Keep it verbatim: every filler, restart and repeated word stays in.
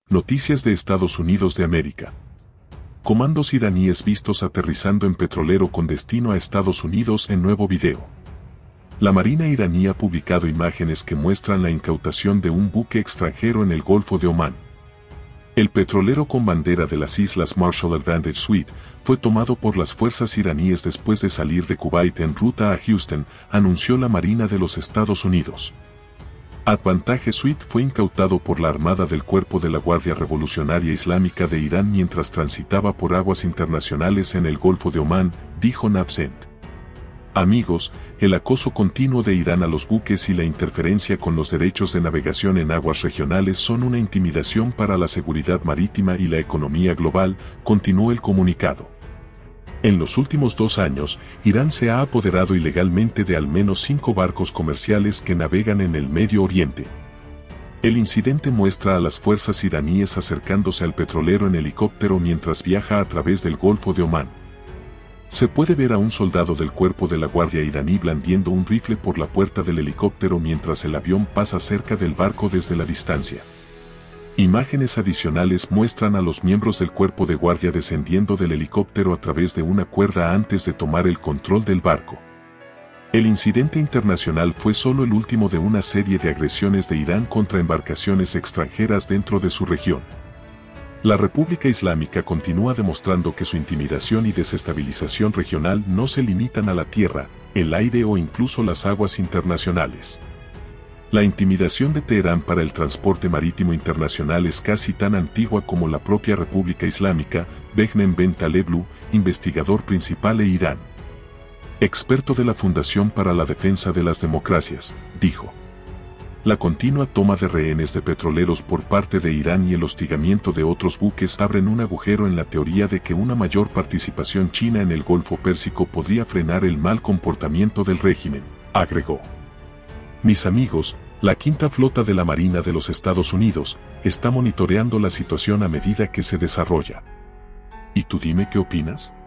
Noticias de Estados Unidos de América. Comandos iraníes vistos aterrizando en petrolero con destino a Estados Unidos en nuevo video. La Marina iraní ha publicado imágenes que muestran la incautación de un buque extranjero en el Golfo de Omán. El petrolero con bandera de las Islas Marshall Advantage Suite fue tomado por las fuerzas iraníes después de salir de Kuwait en ruta a Houston, anunció la Marina de los Estados Unidos. Advantage Suite fue incautado por la Armada del Cuerpo de la Guardia Revolucionaria Islámica de Irán mientras transitaba por aguas internacionales en el Golfo de Omán, dijo Nabsent. Amigos, el acoso continuo de Irán a los buques y la interferencia con los derechos de navegación en aguas regionales son una intimidación para la seguridad marítima y la economía global, continuó el comunicado. En los últimos dos años, Irán se ha apoderado ilegalmente de al menos cinco barcos comerciales que navegan en el Medio Oriente. El incidente muestra a las fuerzas iraníes acercándose al petrolero en helicóptero mientras viaja a través del Golfo de Omán. Se puede ver a un soldado del cuerpo de la guardia iraní blandiendo un rifle por la puerta del helicóptero mientras el avión pasa cerca del barco desde la distancia. Imágenes adicionales muestran a los miembros del cuerpo de guardia descendiendo del helicóptero a través de una cuerda antes de tomar el control del barco. El incidente internacional fue solo el último de una serie de agresiones de Irán contra embarcaciones extranjeras dentro de su región. La República Islámica continúa demostrando que su intimidación y desestabilización regional no se limitan a la tierra, el aire o incluso las aguas internacionales. La intimidación de Teherán para el transporte marítimo internacional es casi tan antigua como la propia República Islámica, Behnam Ben Taleblu, investigador principal e Irán. Experto de la Fundación para la Defensa de las Democracias, dijo. La continua toma de rehenes de petroleros por parte de Irán y el hostigamiento de otros buques abren un agujero en la teoría de que una mayor participación china en el Golfo Pérsico podría frenar el mal comportamiento del régimen, agregó. Mis amigos, la quinta flota de la Marina de los Estados Unidos está monitoreando la situación a medida que se desarrolla. ¿Y tú dime qué opinas?